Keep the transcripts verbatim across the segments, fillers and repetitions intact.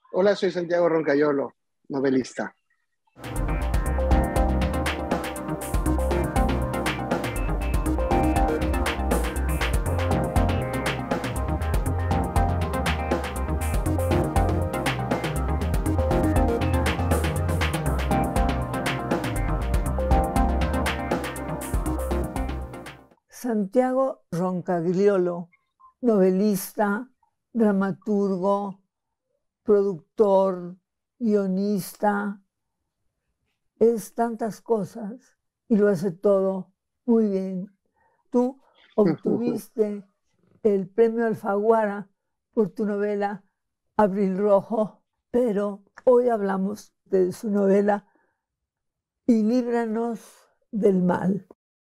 Hola, soy Santiago Roncayolo, novelista. Santiago Roncagliolo, novelista, dramaturgo, productor, guionista, es tantas cosas y lo hace todo muy bien. Tú obtuviste el premio Alfaguara por tu novela Abril Rojo, pero hoy hablamos de su novela Y líbranos del mal.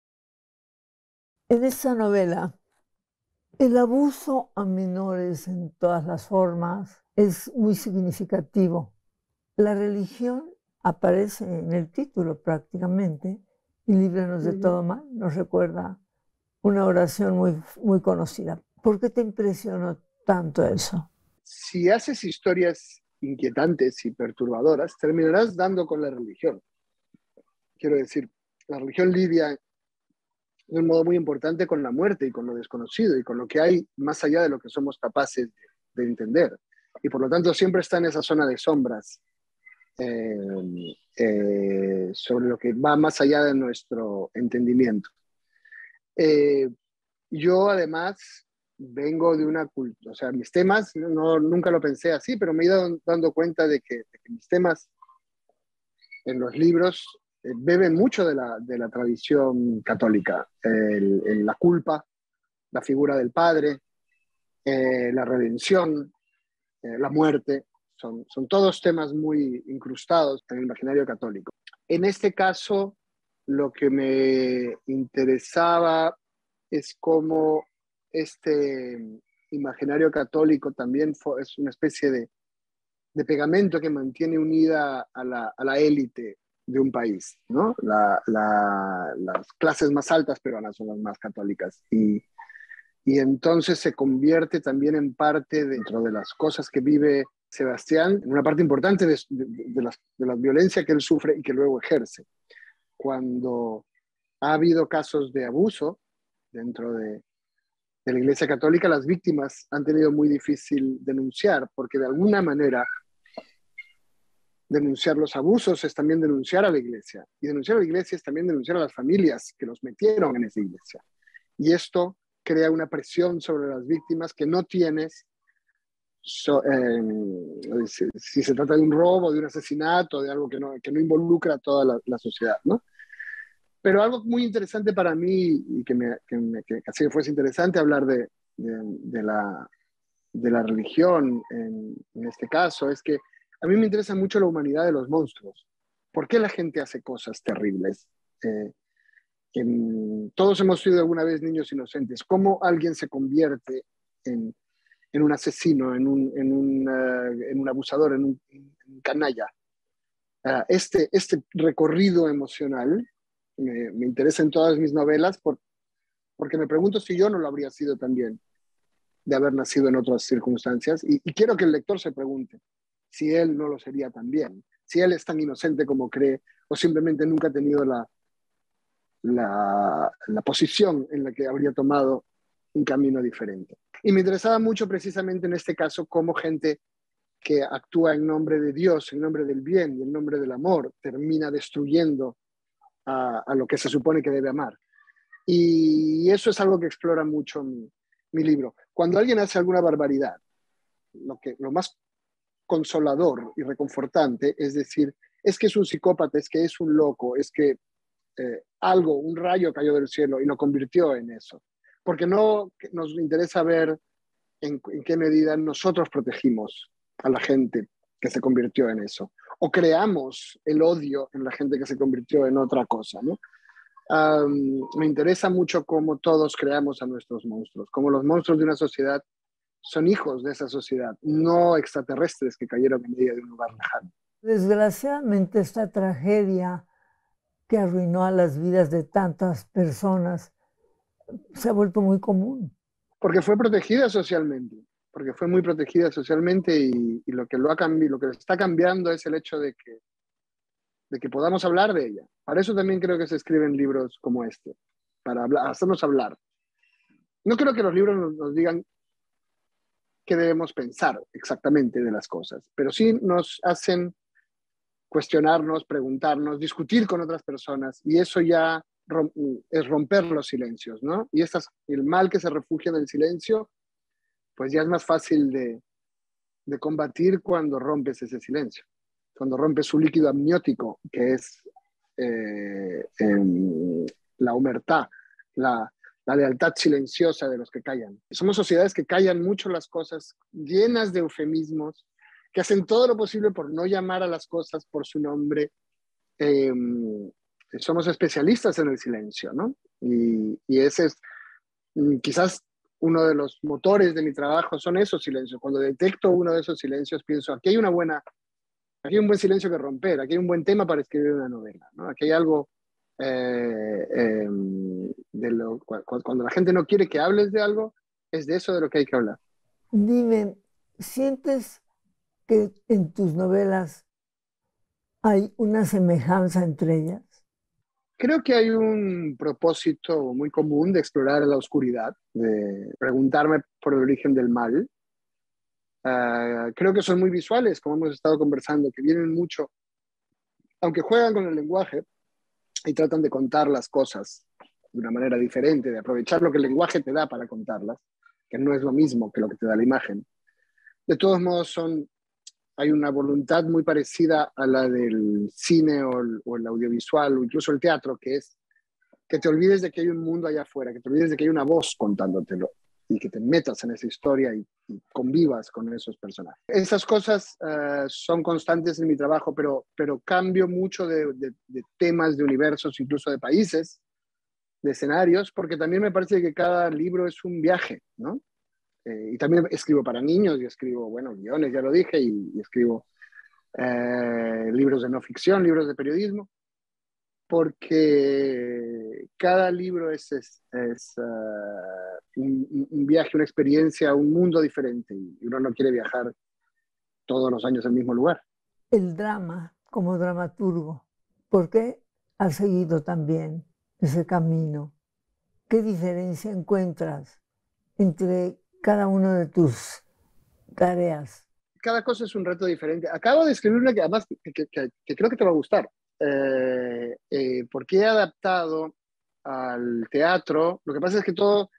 En esta novela, el abuso a menores en todas las formas es muy significativo. La religión aparece en el título prácticamente, y líbranos de todo mal. Nos recuerda una oración muy, muy conocida. ¿Por qué te impresionó tanto eso? Si haces historias inquietantes y perturbadoras, terminarás dando con la religión. Quiero decir, la religión lidia de un modo muy importante con la muerte y con lo desconocido y con lo que hay más allá de lo que somos capaces de, de entender. Y por lo tanto siempre está en esa zona de sombras eh, eh, sobre lo que va más allá de nuestro entendimiento. Eh, yo además vengo de una cultura, o sea, mis temas, no, nunca lo pensé así, pero me he ido dando cuenta de que, de que mis temas en los libros eh, beben mucho de la, de la tradición católica. El, el, la culpa, la figura del padre, eh, la redención, eh, la muerte, son, son todos temas muy incrustados en el imaginario católico. En este caso, lo que me interesaba es cómo este imaginario católico también fue, es una especie de, de pegamento que mantiene unida a la, a la élite de un país, ¿no? La, la, las clases más altas peruanas son las más católicas y, y entonces se convierte también en parte dentro de las cosas que vive Sebastián, en una parte importante de, de, de, las, de la violencia que él sufre y que luego ejerce. Cuando ha habido casos de abuso dentro de, de la Iglesia Católica, las víctimas han tenido muy difícil denunciar, porque de alguna manera denunciar los abusos es también denunciar a la Iglesia, y denunciar a la Iglesia es también denunciar a las familias que los metieron en esa Iglesia. Y esto crea una presión sobre las víctimas que no tienes so, eh, si, si se trata de un robo, de un asesinato, de algo que no, que no involucra a toda la, la sociedad, ¿no? Pero algo muy interesante para mí y que me, que me que así que fuese interesante hablar de, de, de, la, de la religión en, en este caso es que a mí me interesa mucho la humanidad de los monstruos. ¿Por qué la gente hace cosas terribles? Eh, en, todos hemos sido alguna vez niños inocentes. ¿Cómo alguien se convierte en, en un asesino, en un, en un, uh, en un abusador, en un, en un canalla? Uh, este, este recorrido emocional me, me interesa en todas mis novelas por, porque me pregunto si yo no lo habría sido también, de haber nacido en otras circunstancias. Y, y quiero que el lector se pregunte si él no lo sería también, si él es tan inocente como cree o simplemente nunca ha tenido la, la, la posición en la que habría tomado un camino diferente. Y me interesaba mucho precisamente en este caso cómo gente que actúa en nombre de Dios, en nombre del bien y en nombre del amor, termina destruyendo a, a lo que se supone que debe amar. Y eso es algo que explora mucho mi, mi libro. Cuando alguien hace alguna barbaridad, lo, que, lo más consolador y reconfortante es decir, es que es un psicópata, es que es un loco, es que eh, algo, un rayo cayó del cielo y lo convirtió en eso. Porque no nos interesa ver en, en qué medida nosotros protegimos a la gente que se convirtió en eso, o creamos el odio en la gente que se convirtió en otra cosa, ¿no? Um, me interesa mucho cómo todos creamos a nuestros monstruos, cómo los monstruos de una sociedad son hijos de esa sociedad, no extraterrestres que cayeron en medio de un lugar lejano. Desgraciadamente, esta tragedia que arruinó a las vidas de tantas personas se ha vuelto muy común. Porque fue protegida socialmente. porque fue muy protegida socialmente y, y lo que lo ha cambi- lo que está cambiando es el hecho de que, de que podamos hablar de ella. Para eso también creo que se escriben libros como este, para hablar, hacernos hablar. No creo que los libros nos, nos digan qué debemos pensar exactamente de las cosas, pero sí nos hacen cuestionarnos, preguntarnos, discutir con otras personas, y eso ya rom es romper los silencios, ¿no? Y estas, el mal que se refugia en el silencio, pues ya es más fácil de, de combatir cuando rompes ese silencio, cuando rompes su líquido amniótico, que es eh, em, la humertad, la, la lealtad silenciosa de los que callan. Somos sociedades que callan mucho las cosas, llenas de eufemismos, que hacen todo lo posible por no llamar a las cosas por su nombre. Eh, somos especialistas en el silencio, ¿no? Y, y ese es quizás uno de los motores de mi trabajo, son esos silencios. Cuando detecto uno de esos silencios, pienso, aquí hay una buena, aquí hay un buen silencio que romper, aquí hay un buen tema para escribir una novela, ¿no? Aquí hay algo eh, eh, de lo, cuando la gente no quiere que hables de algo, es de eso de lo que hay que hablar. Dime, ¿sientes que en tus novelas hay una semejanza entre ellas? Creo que hay un propósito muy común de explorar la oscuridad, de preguntarme por el origen del mal. Uh, creo que son muy visuales, como hemos estado conversando, que vienen mucho, aunque juegan con el lenguaje y tratan de contar las cosas de una manera diferente, de aprovechar lo que el lenguaje te da para contarlas, que no es lo mismo que lo que te da la imagen. De todos modos, son, hay una voluntad muy parecida a la del cine o el, o el audiovisual o incluso el teatro, que es que te olvides de que hay un mundo allá afuera, que te olvides de que hay una voz contándotelo y que te metas en esa historia y, y convivas con esos personajes. Esas cosas uh, son constantes en mi trabajo, pero, pero cambio mucho de, de, de temas, de universos, incluso de países, de escenarios, porque también me parece que cada libro es un viaje, ¿no? Eh, y también escribo para niños y escribo, bueno, guiones, ya lo dije, y, y escribo eh, libros de no ficción, libros de periodismo, porque cada libro es, es, es uh, un, un viaje, una experiencia, un mundo diferente, y uno no quiere viajar todos los años al mismo lugar. El drama como dramaturgo, ¿por qué has seguido también ese camino? ¿Qué diferencia encuentras entre cada una de tus tareas? Cada cosa es un reto diferente. Acabo de escribir una que además que, que, que, que creo que te va a gustar, eh, eh, porque he adaptado al teatro. Lo que pasa es que todo,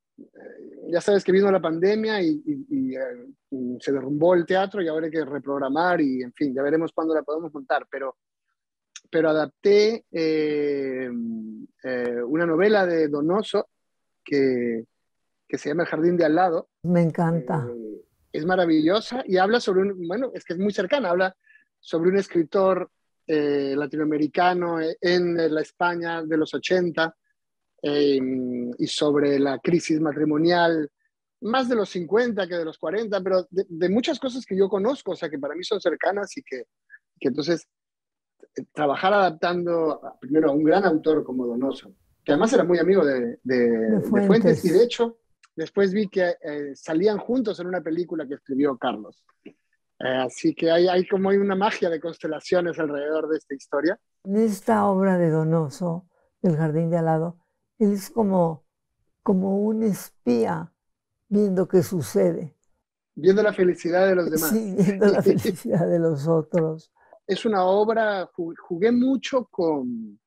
eh, ya sabes que vino la pandemia y, y, y, eh, y se derrumbó el teatro y ahora hay que reprogramar y, en fin, ya veremos cuándo la podemos montar, pero, pero adapté eh, eh, una novela de Donoso que, que se llama El jardín de al lado. Me encanta. Eh, es maravillosa y habla sobre un, bueno, es que es muy cercana, habla sobre un escritor eh, latinoamericano en la España de los ochenta eh, y sobre la crisis matrimonial, más de los cincuenta que de los cuarenta, pero de, de muchas cosas que yo conozco, o sea, que para mí son cercanas y que, que entonces eh, trabajar adaptando a, primero a un gran autor como Donoso, que además era muy amigo de, de, De de Fuentes, y de Fuentes. hecho después vi que eh, salían juntos en una película que escribió Carlos. Eh, así que hay, hay como hay una magia de constelaciones alrededor de esta historia. En esta obra de Donoso, El jardín de al lado, él es como, como un espía viendo qué sucede. Viendo la felicidad de los Sí, demás. viendo la felicidad de los otros. Es una obra, jugué mucho con,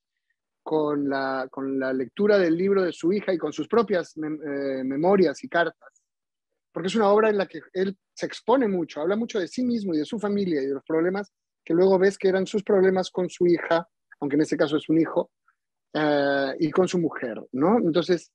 con, la, con la lectura del libro de su hija y con sus propias mem eh, memorias y cartas, porque es una obra en la que él se expone mucho, habla mucho de sí mismo y de su familia y de los problemas que luego ves que eran sus problemas con su hija, aunque en este caso es un hijo, eh, y con su mujer, ¿no? Entonces,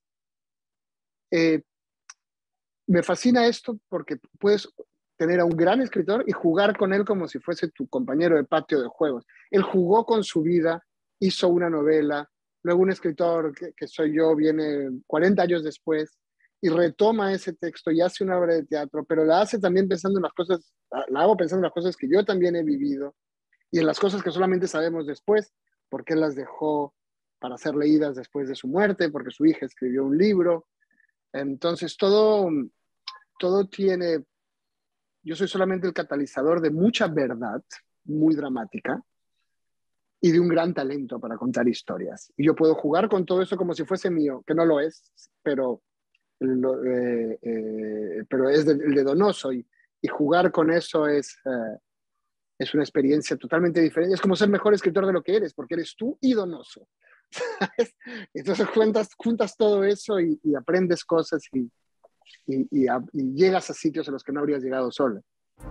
eh, me fascina esto porque puedes tener a un gran escritor y jugar con él como si fuese tu compañero de patio de juegos. Él jugó con su vida, hizo una novela, luego un escritor que, que soy yo viene cuarenta años después y retoma ese texto y hace una obra de teatro, pero la hace también pensando en las cosas, la hago pensando en las cosas que yo también he vivido y en las cosas que solamente sabemos después, porque él las dejó para ser leídas después de su muerte, porque su hija escribió un libro. Entonces todo, todo tiene, yo soy solamente el catalizador de mucha verdad, muy dramática, y de un gran talento para contar historias. Y yo puedo jugar con todo eso como si fuese mío, que no lo es, pero, lo, eh, eh, pero es de, el de Donoso, y, y jugar con eso es, eh, es una experiencia totalmente diferente. Es como ser mejor escritor de lo que eres, porque eres tú y Donoso. ¿Sabes? Entonces juntas, juntas todo eso y, y aprendes cosas y, y, y, a, y llegas a sitios a los que no habrías llegado solo.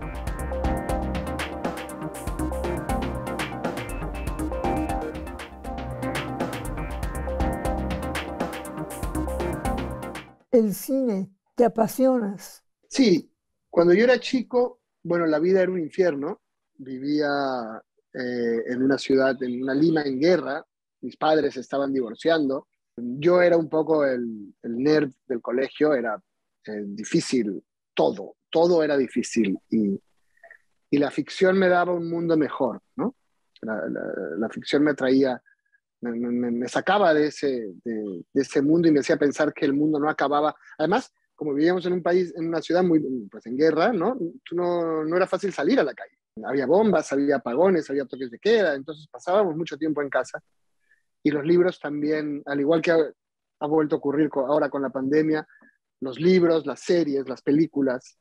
El cine, ¿te apasionas? Sí, cuando yo era chico, bueno, la vida era un infierno. Vivía eh, en una ciudad, en una Lima en guerra. Mis padres estaban divorciando. Yo era un poco el, el nerd del colegio, era eh, difícil, todo, todo era difícil. Y, y la ficción me daba un mundo mejor, ¿no? La, la, la ficción me traía, me, me, me sacaba de ese, de, de ese mundo y me hacía pensar que el mundo no acababa. Además, como vivíamos en un país, en una ciudad muy, pues en guerra, ¿no? No, no era fácil salir a la calle. Había bombas, había apagones, había toques de queda, entonces pasábamos mucho tiempo en casa. Y los libros también, al igual que ha, ha vuelto a ocurrir con, ahora con la pandemia, los libros, las series, las películas,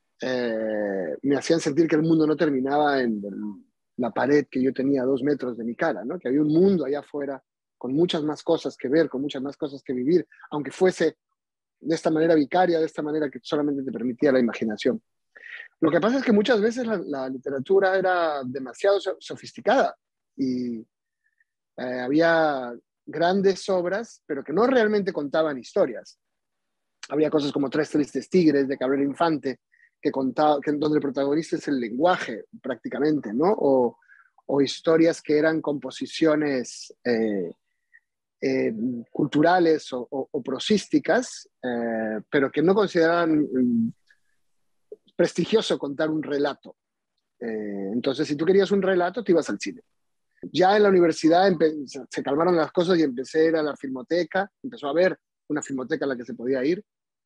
eh, me hacían sentir que el mundo no terminaba en el, la pared que yo tenía a dos metros de mi cara, ¿no? Que había un mundo allá afuera con muchas más cosas que ver, con muchas más cosas que vivir, aunque fuese de esta manera vicaria, de esta manera que solamente te permitía la imaginación. Lo que pasa es que muchas veces la, la literatura era demasiado sofisticada y eh, había grandes obras, pero que no realmente contaban historias. Había cosas como Tres tristes tigres de Gabriel Infante, que contaba, que, donde el protagonista es el lenguaje prácticamente, ¿no? O, o historias que eran composiciones eh, eh, culturales o, o, o prosísticas, eh, pero que no consideraban mm, prestigioso contar un relato. Eh, entonces, si tú querías un relato, te ibas al cine. Ya en la universidad se calmaron las cosas y empecé a ir a la filmoteca, empezó a haber una filmoteca a la que se podía ir,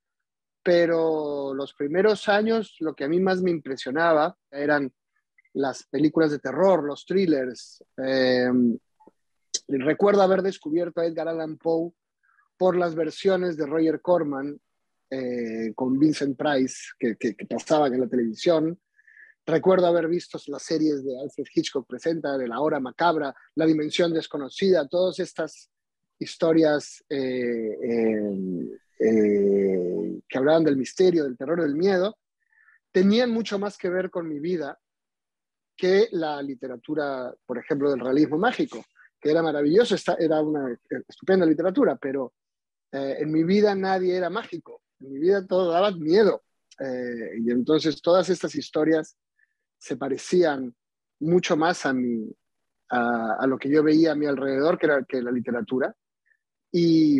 pero los primeros años lo que a mí más me impresionaba eran las películas de terror, los thrillers. Eh, recuerdo haber descubierto a Edgar Allan Poe por las versiones de Roger Corman eh, con Vincent Price que, que, que pasaban en la televisión. Recuerdo haber visto las series de Alfred Hitchcock Presenta, de La Hora Macabra, La Dimensión Desconocida, todas estas historias eh, eh, eh, que hablaban del misterio, del terror, del miedo, tenían mucho más que ver con mi vida que la literatura, por ejemplo, del realismo mágico, que era maravilloso, era una estupenda literatura, pero eh, en mi vida nadie era mágico, en mi vida todo daba miedo. Eh, y entonces todas estas historias se parecían mucho más a, mi, a, a lo que yo veía a mi alrededor, que era que la literatura. Y,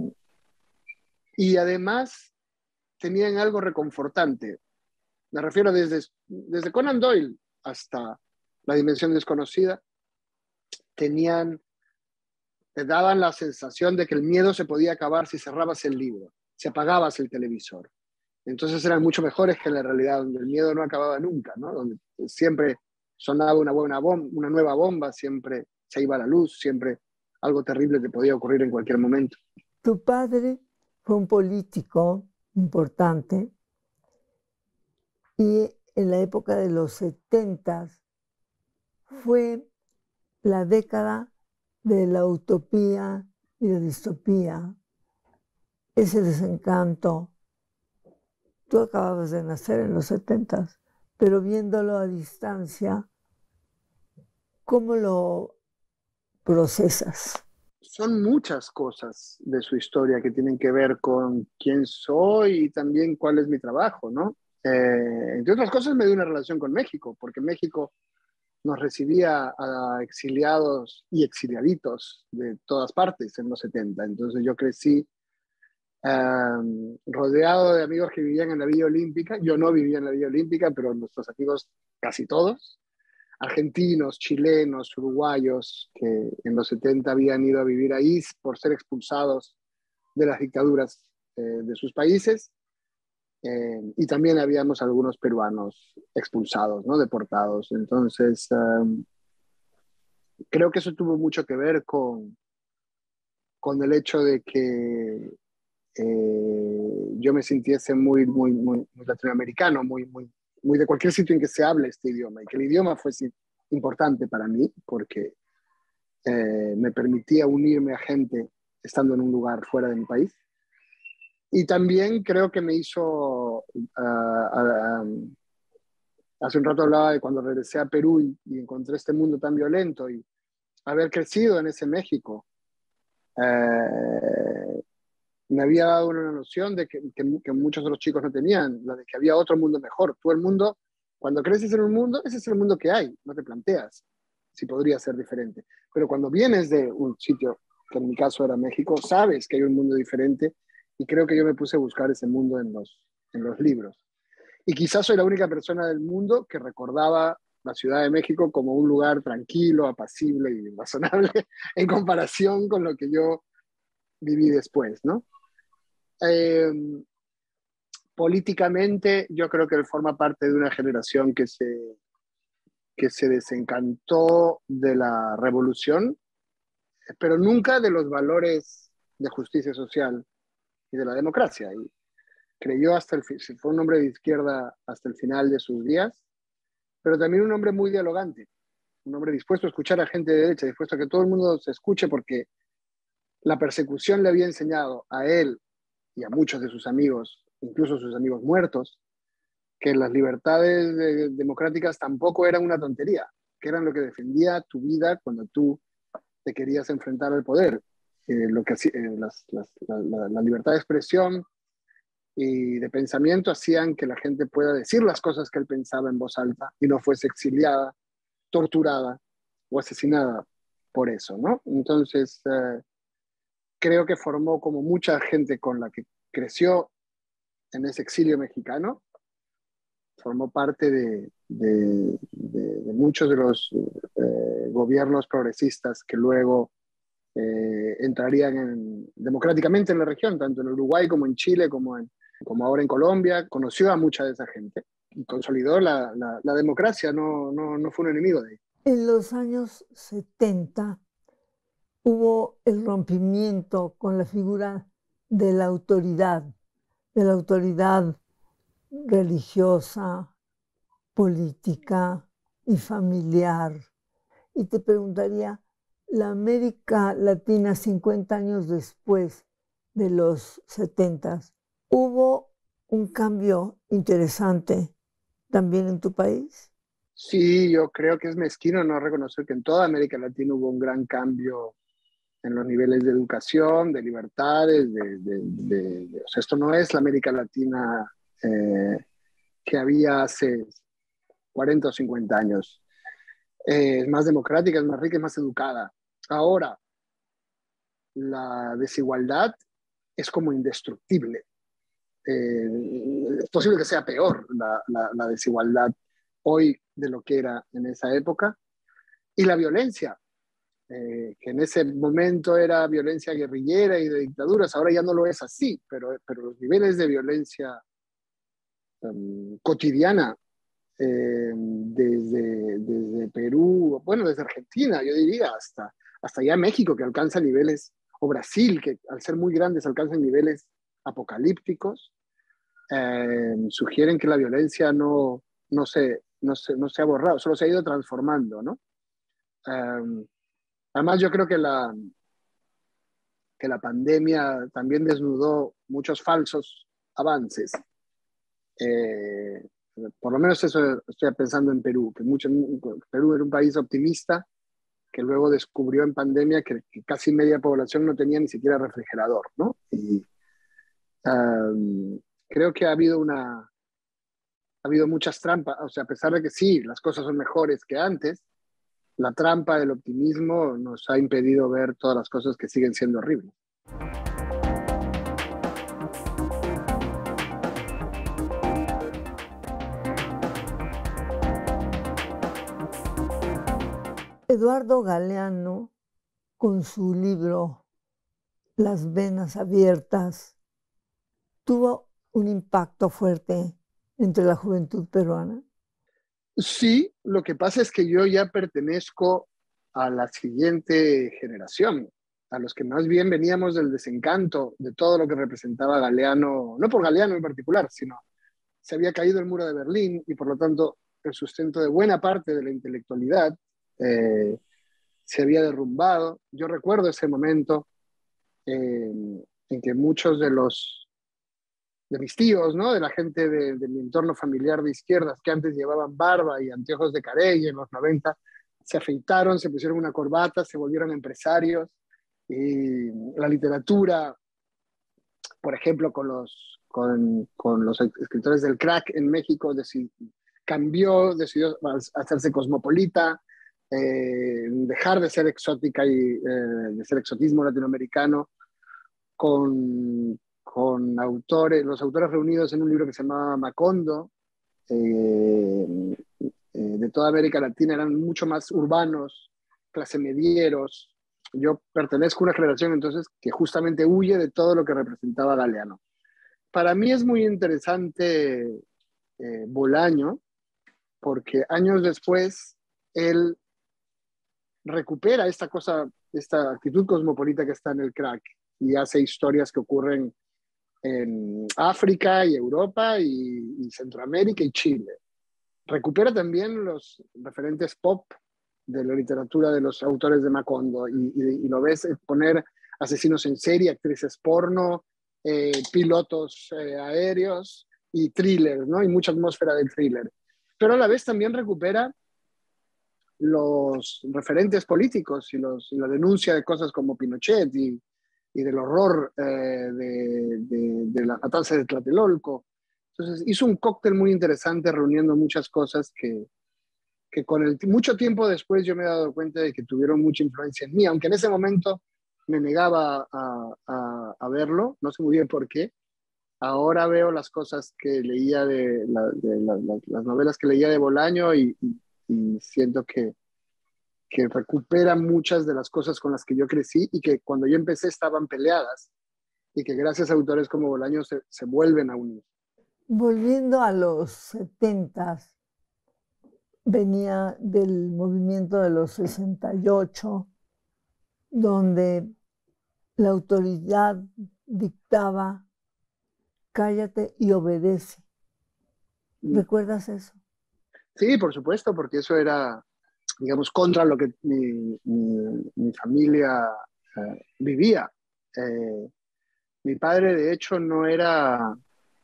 y además tenían algo reconfortante. Me refiero desde, desde Conan Doyle hasta La Dimensión Desconocida, tenían, te daban la sensación de que el miedo se podía acabar si cerrabas el libro, si apagabas el televisor. Entonces eran mucho mejores que en la realidad, donde el miedo no acababa nunca, ¿no? Donde siempre sonaba una, buena bomba, una nueva bomba, siempre se iba a la luz, siempre algo terrible te podía ocurrir en cualquier momento. Tu padre fue un político importante y en la época de los setentas fue la década de la utopía y la distopía, ese desencanto. Tú acababas de nacer en los setentas, pero viéndolo a distancia, ¿cómo lo procesas? Son muchas cosas de su historia que tienen que ver con quién soy y también cuál es mi trabajo, ¿no? Eh, entre otras cosas me dio una relación con México, porque México nos recibía a exiliados y exiliaditos de todas partes en los setenta. Entonces yo crecí um, rodeado de amigos que vivían en la Villa Olímpica. Yo no vivía en la Villa Olímpica, pero nuestros amigos casi todos, argentinos, chilenos, uruguayos, que en los setenta habían ido a vivir ahí por ser expulsados de las dictaduras eh, de sus países. eh, y también habíamos algunos peruanos expulsados, ¿no? Deportados. Entonces, um, creo que eso tuvo mucho que ver con, con el hecho de que eh, yo me sintiese muy, muy, muy, muy latinoamericano, muy, muy, muy de cualquier sitio en que se hable este idioma, y que el idioma fuese importante para mí porque eh, me permitía unirme a gente estando en un lugar fuera de mi país. Y también creo que me hizo, uh, uh, um, hace un rato hablaba de cuando regresé a Perú y, y encontré este mundo tan violento y haber crecido en ese México, eh, me había dado una noción de que, que, que muchos otros chicos no tenían, la de que había otro mundo mejor. Tú el mundo, cuando creces en un mundo, ese es el mundo que hay, no te planteas si podría ser diferente. Pero cuando vienes de un sitio, que en mi caso era México, sabes que hay un mundo diferente y creo que yo me puse a buscar ese mundo en los, en los libros. Y quizás soy la única persona del mundo que recordaba la Ciudad de México como un lugar tranquilo, apacible y razonable en comparación con lo que yo viví después, ¿no? Eh, políticamente, yo creo que él forma parte de una generación que se, que se desencantó de la revolución, pero nunca de los valores de justicia social y de la democracia. Y creyó hasta el fin, fue un hombre de izquierda hasta el final de sus días, pero también un hombre muy dialogante, un hombre dispuesto a escuchar a gente de derecha, dispuesto a que todo el mundo se escuche, porque la persecución le había enseñado a él y a muchos de sus amigos, incluso sus amigos muertos, que las libertades de, democráticas tampoco eran una tontería, que eran lo que defendía tu vida cuando tú te querías enfrentar al poder. Eh, lo que, eh, las, las, la, la, la libertad de expresión y de pensamiento hacían que la gente pueda decir las cosas que él pensaba en voz alta y no fuese exiliada, torturada o asesinada por eso, ¿no? Entonces, eh, creo que formó como mucha gente con la que creció en ese exilio mexicano, formó parte de, de, de, de muchos de los eh, gobiernos progresistas que luego eh, entrarían en, democráticamente en la región, tanto en Uruguay como en Chile, como, en, como ahora en Colombia. Conoció a mucha de esa gente y consolidó la, la, la democracia, no, no, no fue un enemigo de ella. En los años setenta hubo el rompimiento con la figura de la autoridad, de la autoridad religiosa, política y familiar. Y te preguntaría, la América Latina cincuenta años después de los setenta, ¿hubo un cambio interesante también en tu país? Sí, yo creo que es mezquino no reconocer que en toda América Latina hubo un gran cambio en los niveles de educación, de libertades, de, de, de, de o sea, esto no es la América Latina eh, que había hace cuarenta o cincuenta años. Eh, es más democrática, es más rica, es más educada. Ahora, la desigualdad es como indestructible. Eh, es posible que sea peor la, la, la desigualdad hoy de lo que era en esa época. Y la violencia, eh, que en ese momento era violencia guerrillera y de dictaduras, ahora ya no lo es así, pero, pero los niveles de violencia um, cotidiana, eh, desde, desde Perú, bueno, desde Argentina, yo diría, hasta, hasta allá México, que alcanza niveles, o Brasil, que al ser muy grandes alcanzan niveles apocalípticos, eh, sugieren que la violencia no, no, se, no, se, no se ha borrado, solo se ha ido transformando, ¿no? Um, además, yo creo que la, que la pandemia también desnudó muchos falsos avances. Eh, por lo menos eso estoy pensando en Perú, que mucho, Perú era un país optimista que luego descubrió en pandemia que, que casi media población no tenía ni siquiera refrigerador, ¿no? Y um, creo que ha habido una, ha habido muchas trampas, o sea, a pesar de que sí, las cosas son mejores que antes, la trampa del optimismo nos ha impedido ver todas las cosas que siguen siendo horribles. Eduardo Galeano, con su libro Las venas abiertas, tuvo un impacto fuerte entre la juventud peruana? Sí, lo que pasa es que yo ya pertenezco a la siguiente generación, a los que más bien veníamos del desencanto de todo lo que representaba Galeano, no por Galeano en particular, sino se había caído el muro de Berlín y por lo tanto el sustento de buena parte de la intelectualidad eh, se había derrumbado. Yo recuerdo ese momento eh, en que muchos de los de mis tíos, ¿no? De la gente de, de mi entorno familiar de izquierdas que antes llevaban barba y anteojos de Carey en los noventa, se afeitaron, se pusieron una corbata, se volvieron empresarios. Y la literatura, por ejemplo, con los, con, con los escritores del crack en México, decid, cambió, decidió hacerse cosmopolita, eh, dejar de ser exótica y eh, de ser exotismo latinoamericano, con, con autores, los autores reunidos en un libro que se llamaba Macondo, eh, eh, de toda América Latina, eran mucho más urbanos, clase medieros. Yo pertenezco a una generación entonces que justamente huye de todo lo que representaba Galeano. Para mí es muy interesante eh, Bolaño, porque años después él recupera esta cosa, esta actitud cosmopolita que está en el crack y hace historias que ocurren en África y Europa y, y Centroamérica y Chile. Recupera también los referentes pop de la literatura de los autores de Macondo y, y, y lo ves poner asesinos en serie, actrices porno, eh, pilotos eh, aéreos y thrillers, ¿no? Y mucha atmósfera del thriller. Pero a la vez también recupera los referentes políticos y, los, y la denuncia de cosas como Pinochet y, y del horror eh, de, de, de la matanza de Tlatelolco. Entonces hizo un cóctel muy interesante reuniendo muchas cosas que, que con el mucho tiempo después yo me he dado cuenta de que tuvieron mucha influencia en mí, aunque en ese momento me negaba a, a, a verlo, no sé muy bien por qué. Ahora veo las cosas que leía de, la, de la, la, las novelas que leía de Bolaño y, y, y siento que, que recupera muchas de las cosas con las que yo crecí y que cuando yo empecé estaban peleadas y que gracias a autores como Bolaño se, se vuelven a unir. Volviendo a los setentas, venía del movimiento de los sesenta y ocho, donde la autoridad dictaba cállate y obedece. ¿Recuerdas eso? Sí, por supuesto, porque eso era, digamos, contra lo que mi, mi, mi familia eh, vivía. Eh, mi padre, de hecho, no era,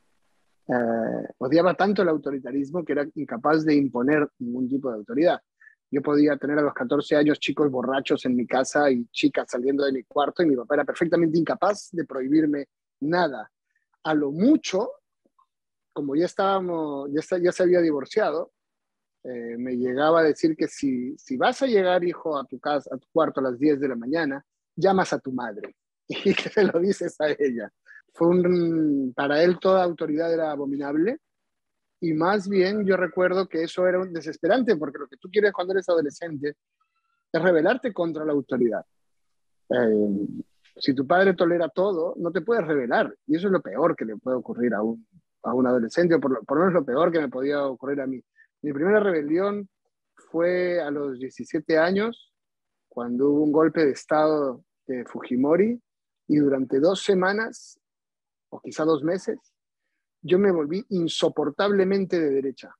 eh, odiaba tanto el autoritarismo que era incapaz de imponer ningún tipo de autoridad. Yo podía tener a los catorce años chicos borrachos en mi casa y chicas saliendo de mi cuarto y mi papá era perfectamente incapaz de prohibirme nada. A lo mucho, como ya estábamos, ya, está, ya se había divorciado, eh, me llegaba a decir que si, si vas a llegar, hijo, a tu casa, a tu cuarto a las diez de la mañana, llamas a tu madre y que se lo dices a ella. Fue un, para él toda autoridad era abominable y más bien yo recuerdo que eso era un desesperante porque lo que tú quieres cuando eres adolescente es rebelarte contra la autoridad. Eh, si tu padre tolera todo, no te puedes rebelar y eso es lo peor que le puede ocurrir a un, a un adolescente, o por lo, por lo menos lo peor que me podía ocurrir a mí. Mi primera rebelión fue a los diecisiete años, cuando hubo un golpe de estado de Fujimori y durante dos semanas o quizá dos meses, yo me volví insoportablemente de derecha.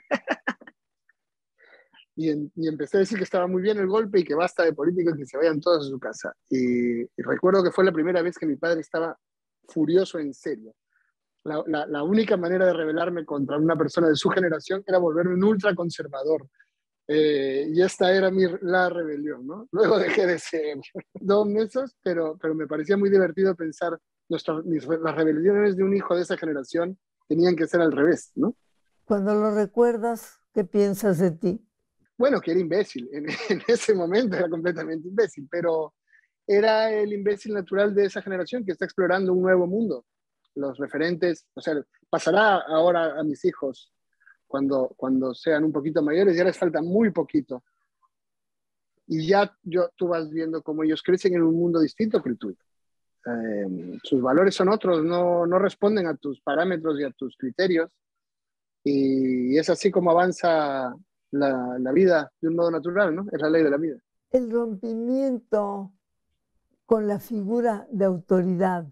Y, en, y empecé a decir que estaba muy bien el golpe y que basta de políticos, que se vayan todos a su casa. Y, y recuerdo que fue la primera vez que mi padre estaba furioso en serio. La, la, la única manera de rebelarme contra una persona de su generación era volverme un ultraconservador. Eh, y esta era mi, la rebelión, ¿no? Luego dejé de ser dos meses, pero, pero me parecía muy divertido pensar nuestra, mis, las rebeliones de un hijo de esa generación tenían que ser al revés, ¿no? Cuando lo recuerdas, ¿qué piensas de ti? Bueno, que era imbécil, en, en ese momento era completamente imbécil, pero era el imbécil natural de esa generación que está explorando un nuevo mundo. Los referentes, o sea, pasará ahora a mis hijos cuando, cuando sean un poquito mayores, ya les falta muy poquito. Y ya yo, tú vas viendo cómo ellos crecen en un mundo distinto que el tuyo. Eh, sus valores son otros, no, no responden a tus parámetros y a tus criterios. Y es así como avanza la, la vida de un modo natural, ¿no? Es la ley de la vida. El rompimiento con la figura de autoridad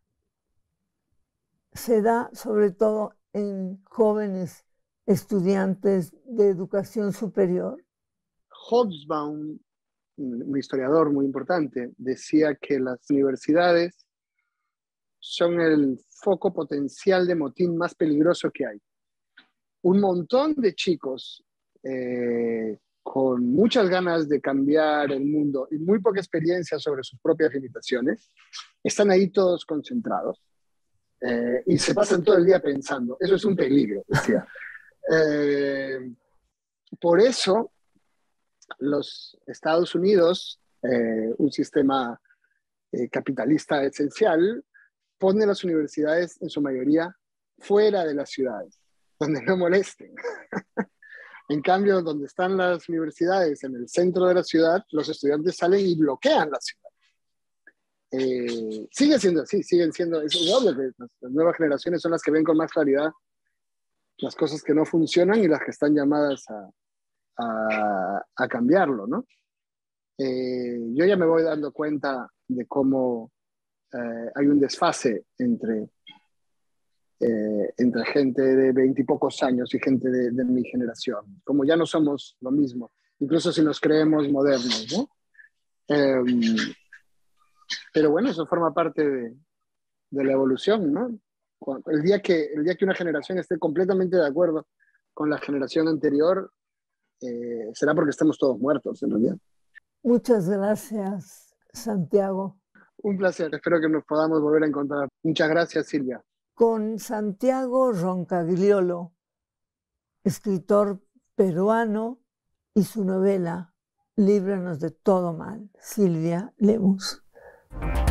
se da sobre todo en jóvenes estudiantes de educación superior. Hobsbawm, un historiador muy importante, decía que las universidades son el foco potencial de motín más peligroso que hay. Un montón de chicos eh, con muchas ganas de cambiar el mundo y muy poca experiencia sobre sus propias limitaciones, están ahí todos concentrados eh, y se pasan todo el día pensando. Eso es un peligro, decía. Eh, por eso, los Estados Unidos, eh, un sistema eh, capitalista esencial, pone las universidades en su mayoría fuera de las ciudades, donde no molesten. En cambio, donde están las universidades, en el centro de la ciudad, los estudiantes salen y bloquean la ciudad. Eh, sigue siendo así, siguen siendo, es obvio que las, las nuevas generaciones son las que ven con más claridad las cosas que no funcionan y las que están llamadas a, a, a cambiarlo, ¿no? Eh, yo ya me voy dando cuenta de cómo eh, hay un desfase entre, eh, entre gente de veintipocos años y gente de, de mi generación, como ya no somos lo mismo, incluso si nos creemos modernos, ¿no? Eh, pero bueno, eso forma parte de, de la evolución, ¿no? El día, que, el día que una generación esté completamente de acuerdo con la generación anterior, eh, será porque estamos todos muertos, en realidad. Muchas gracias, Santiago. Un placer, espero que nos podamos volver a encontrar. Muchas gracias, Silvia. Con Santiago Roncagliolo, escritor peruano, y su novela Líbranos de todo mal, Silvia Lemus.